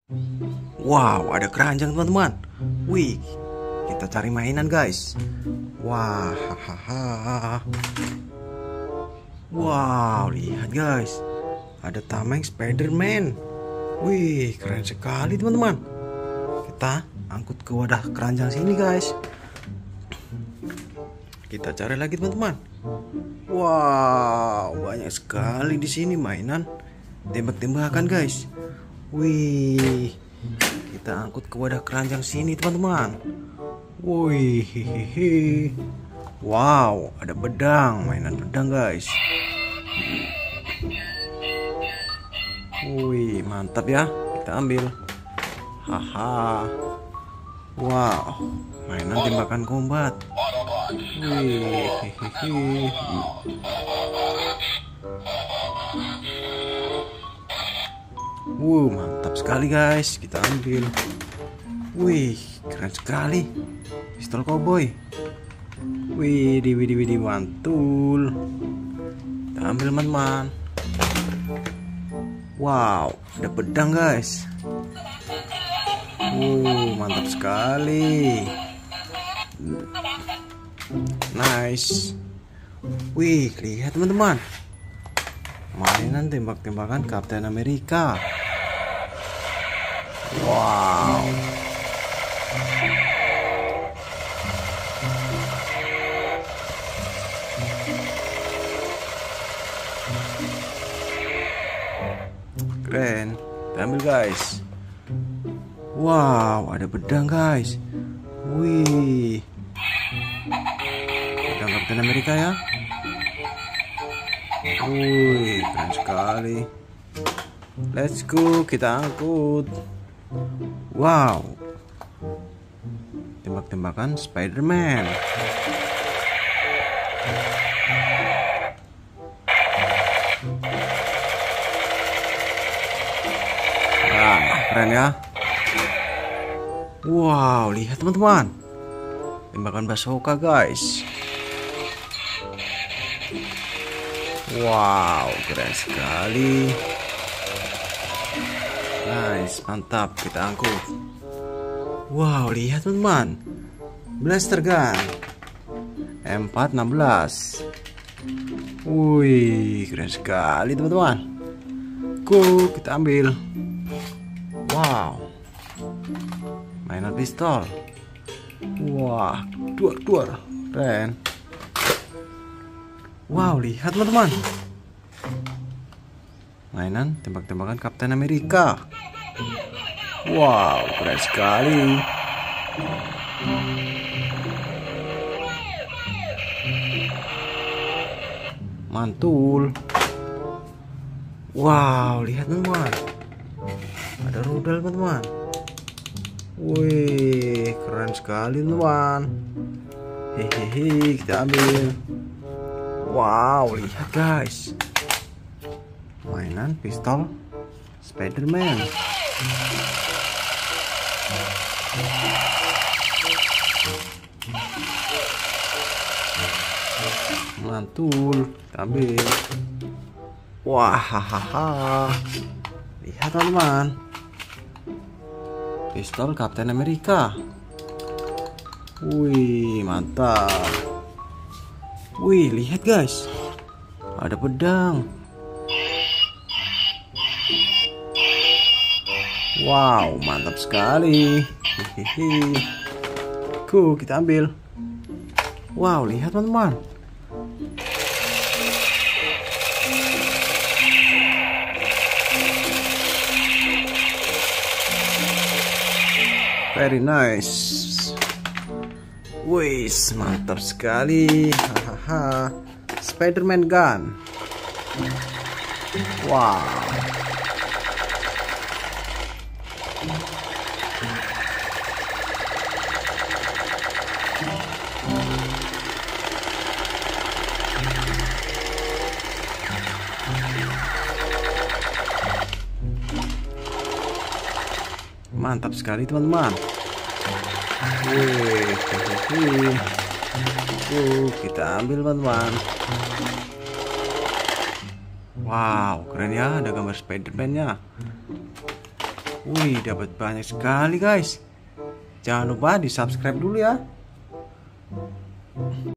Wow, ada keranjang teman-teman. Wih, kita cari mainan guys. Wah, hahaha. Wow, lihat guys. Ada tameng Spider-Man. Wih, keren sekali teman-teman. Kita angkut ke wadah keranjang sini guys. Kita cari lagi teman-teman. Wow, banyak sekali di sini mainan tembak-tembakan guys. Wih, kita angkut ke wadah keranjang sini teman-teman. Wih, hehehe. Wow, ada pedang, mainan pedang guys. Wih, mantap ya. Kita ambil. Haha. Wow, mainan tembakan combat. Wih, hehehe. Mantap sekali guys. Kita ambil. Wih, keren sekali. Pistol cowboy. Widih, mantul. Kita ambil teman-teman. Wow, ada pedang guys. Mantap sekali. Nice. Wih, lihat teman-teman. Mainan tembak-tembakan Kapten Amerika. Wow. Keren. Kita ambil guys. Wow, ada pedang guys. Wih. Pedang Kapten Amerika ya. Wih, keren sekali. Let's go, kita angkut. Wow, tembak-tembakan Spider-Man. Wah, keren ya. Wow, lihat teman-teman. Tembakan bazooka guys. Wow, keren sekali. Nice, mantap. Kita angkut. Wow, lihat teman-teman. Blaster gun M416. Wih, keren sekali teman-teman. Kita ambil. Wow, mainan pistol. Wah, duar. Keren. Wow, lihat teman-teman. Mainan tembak-tembakan Kapten Amerika. Wow, keren sekali. Mantul. Wow, lihat teman-teman. Ada rudal teman-teman. Wih, keren sekali teman-teman. Hehehe, kita ambil. Wow, lihat guys. Mainan pistol Spider-Man. Mantul, kita ambil. Wah, hahaha. Lihat teman-teman. Pistol Kapten Amerika. Wih, mantap. Wih, lihat guys. Ada pedang. Wow, mantap sekali. Hehehe. Kita ambil. Wow, lihat teman-teman. Very nice. Wih, mantap sekali. Hahaha. Spider-Man gun. Wow. Mantap sekali teman-teman. Kita ambil teman-teman. Wow, keren ya, ada gambar Spider-Man-nya. Wih, dapat banyak sekali guys. Jangan lupa di subscribe dulu ya.